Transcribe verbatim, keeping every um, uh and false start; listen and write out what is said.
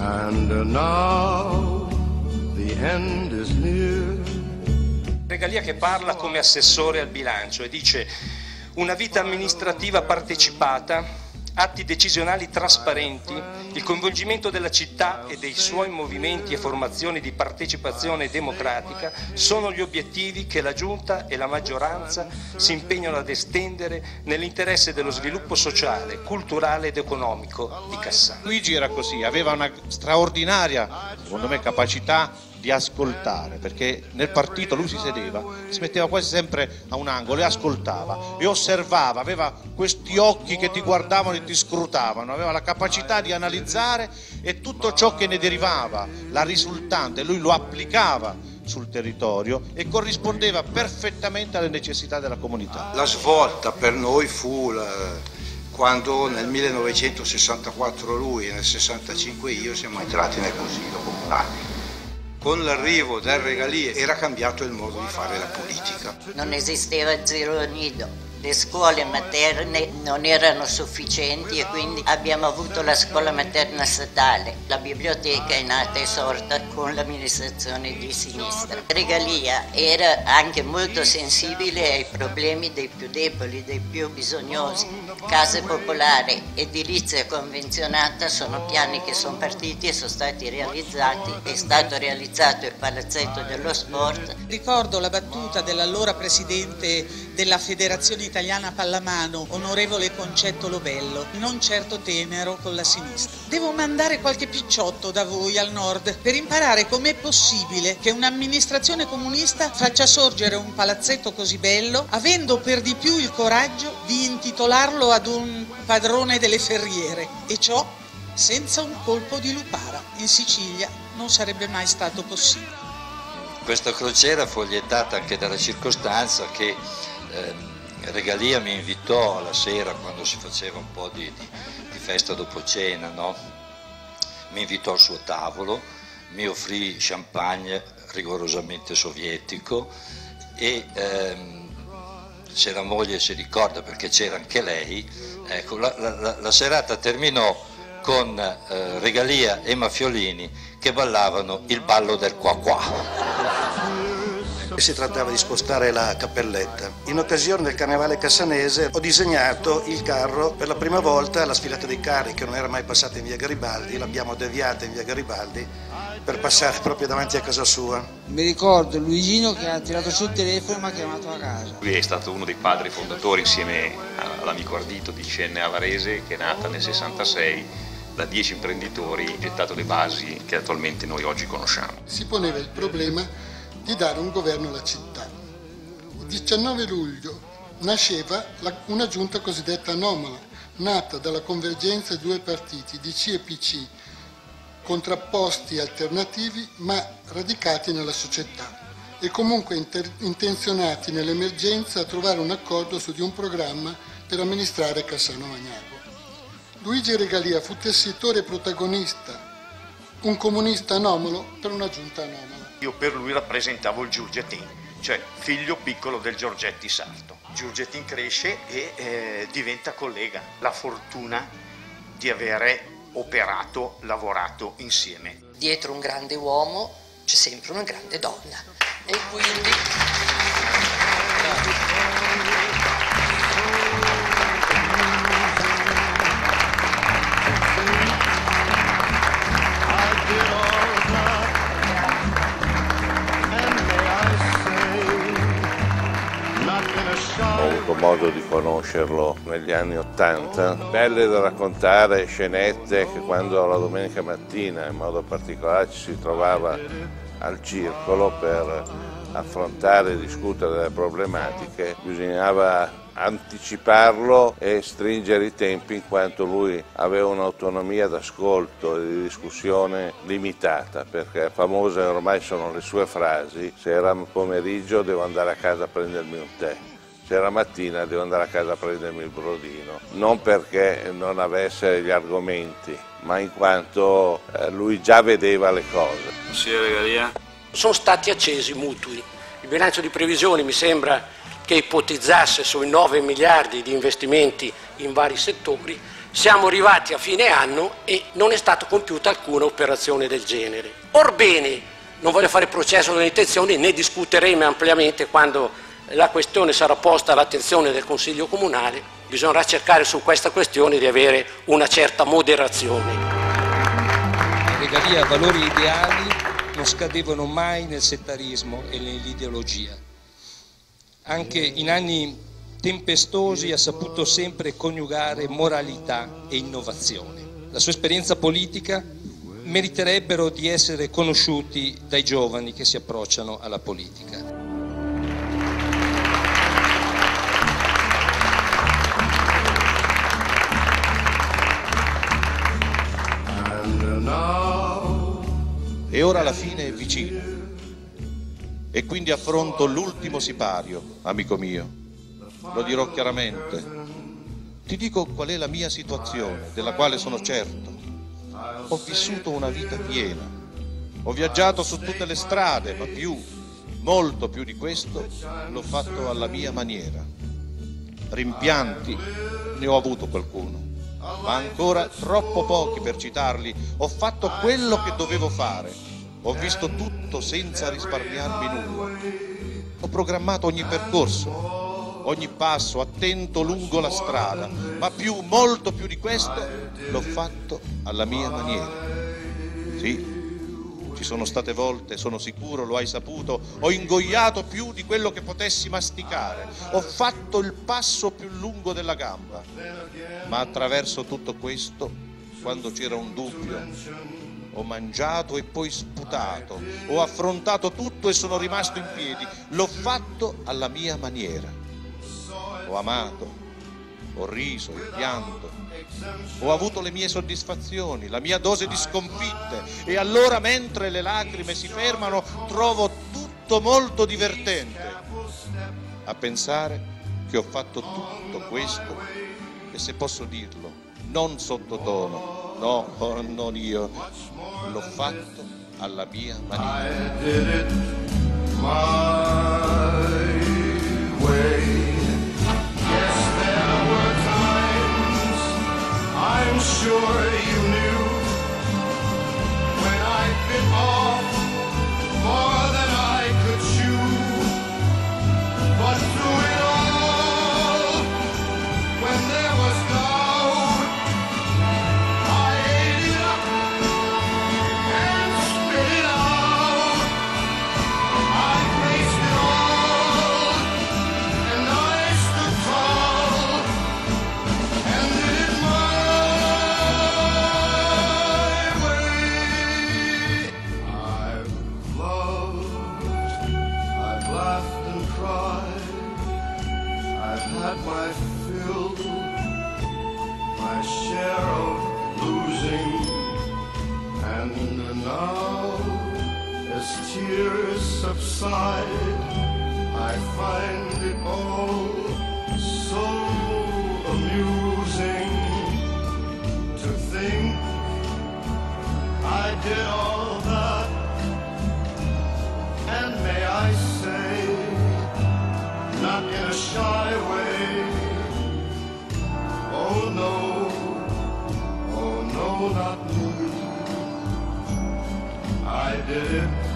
And now the end is near. Regalia che parla come assessore al bilancio e dice: una vita amministrativa partecipata, atti decisionali trasparenti, il coinvolgimento della città e dei suoi movimenti e formazioni di partecipazione democratica sono gli obiettivi che la Giunta e la maggioranza si impegnano ad estendere nell'interesse dello sviluppo sociale, culturale ed economico di Cassano. Luigi era così, aveva una straordinaria, secondo me, capacità di ascoltare, perché nel partito lui si sedeva, si metteva quasi sempre a un angolo e ascoltava e osservava, aveva questi occhi che ti guardavano e ti scrutavano, aveva la capacità di analizzare e tutto ciò che ne derivava, la risultante, lui lo applicava sul territorio e corrispondeva perfettamente alle necessità della comunità. La svolta per noi fu la, quando nel millenovecentosessantaquattro lui e nel sessantacinque io siamo entrati nel Consiglio Comunale. Con l'arrivo del Regalia era cambiato il modo di fare la politica. Non esisteva zero nido. Le scuole materne non erano sufficienti e quindi abbiamo avuto la scuola materna statale. La biblioteca è nata e sorta con l'amministrazione di sinistra. Regalia era anche molto sensibile ai problemi dei più deboli, dei più bisognosi. Case popolari, edilizia convenzionata sono piani che sono partiti e sono stati realizzati. È stato realizzato il palazzetto dello sport. Ricordo la battuta dell'allora presidente della Federazione Italiana Pallamano, onorevole Concetto Lobello: non certo tenero con la sinistra. Devo mandare qualche picciotto da voi al nord per imparare com'è possibile che un'amministrazione comunista faccia sorgere un palazzetto così bello, avendo per di più il coraggio di intitolarlo ad un padrone delle ferriere, e ciò senza un colpo di lupara. In Sicilia non sarebbe mai stato possibile. Questa crociera fu lietata anche dalla circostanza che eh, Regalia mi invitò alla sera, quando si faceva un po' di, di, di festa dopo cena, no? Mi invitò al suo tavolo, mi offrì champagne rigorosamente sovietico e ehm, se la moglie si ricorda, perché c'era anche lei, ecco, la, la, la serata terminò con eh, Regalia e Maffiolini che ballavano il ballo del qua qua. Si trattava di spostare la cappelletta. In occasione del carnevale cassanese ho disegnato il carro per la prima volta, la sfilata dei carri che non era mai passata in via Garibaldi, l'abbiamo deviata in via Garibaldi per passare proprio davanti a casa sua. Mi ricordo Luigino che ha tirato sul telefono e mi ha chiamato a casa. Lui è stato uno dei padri fondatori, insieme all'amico Ardito, di C N A Varese, che è nata nel sessantasei da dieci imprenditori, gettato le basi che attualmente noi oggi conosciamo. Si poneva il problema di dare un governo alla città. Il diciannove luglio nasceva una giunta cosiddetta anomala, nata dalla convergenza di due partiti, D C e P C, contrapposti e alternativi ma radicati nella società e comunque inter- intenzionati nell'emergenza a trovare un accordo su di un programma per amministrare Cassano Magnago. Luigi Regalia fu tessitore e protagonista, un comunista anomalo per una giunta anomala. Io per lui rappresentavo il Giurgettin, cioè figlio piccolo del Giorgetti sardo. Giurgettin cresce e eh, diventa collega. La fortuna di avere operato, lavorato insieme. Dietro un grande uomo c'è sempre una grande donna e quindi... Ho avuto modo di conoscerlo negli anni Ottanta, belle da raccontare scenette che quando la domenica mattina in modo particolare ci si trovava al circolo per affrontare e discutere delle problematiche, bisognava anticiparlo e stringere i tempi in quanto lui aveva un'autonomia d'ascolto e di discussione limitata, perché famose ormai sono le sue frasi: se era pomeriggio devo andare a casa a prendermi un tè, se era mattina devo andare a casa a prendermi il brodino, non perché non avesse gli argomenti ma in quanto eh, lui già vedeva le cose. Signor Regalia? Sono stati accesi mutui, il bilancio di previsione mi sembra che ipotizzasse sui nove miliardi di investimenti in vari settori Siamo arrivati a fine anno e non è stata compiuta alcuna operazione del genere. Orbene, non voglio fare processo delle intenzioni, ne discuteremo ampiamente quando la questione sarà posta all'attenzione del Consiglio Comunale. Bisognerà cercare su questa questione di avere una certa moderazione. Le regalie a valori ideali non scadevano mai nel settarismo e nell'ideologia. Anche in anni tempestosi ha saputo sempre coniugare moralità e innovazione. La sua esperienza politica meriterebbero di essere conosciuti dai giovani che si approcciano alla politica. E ora la fine è vicina e quindi affronto l'ultimo sipario, amico mio. Lo dirò chiaramente. Ti dico qual è la mia situazione, della quale sono certo. Ho vissuto una vita piena. Ho viaggiato su tutte le strade, ma più, molto più di questo, l'ho fatto alla mia maniera. Rimpianti ne ho avuto qualcuno, ma ancora troppo pochi per citarli. Ho fatto quello che dovevo fare. Ho visto tutto senza risparmiarmi nulla. Ho programmato ogni percorso, ogni passo attento lungo la strada, ma più, molto più di questo, l'ho fatto alla mia maniera. Sì, ci sono state volte, sono sicuro, lo hai saputo, ho ingoiato più di quello che potessi masticare, ho fatto il passo più lungo della gamba, ma attraverso tutto questo, quando c'era un dubbio, ho mangiato e poi sputato, ho affrontato tutto e sono rimasto in piedi, l'ho fatto alla mia maniera. Ho amato, ho riso, ho pianto, ho avuto le mie soddisfazioni, la mia dose di sconfitte e allora mentre le lacrime si fermano trovo tutto molto divertente a pensare che ho fatto tutto questo e, se posso dirlo, non sottotono, no, non io, l'ho fatto alla mia maniera. I'm sure you knew when I bit off more than I could chew. But through it all, when there was doubt, I ate it up and spit it out. I faced it all and I stood tall and did it my had my fill, my share of losing, and now as tears subside, I find it all so amusing to think I did all that, and may I say, not in a shy way. Oh no, oh no, not me. I did it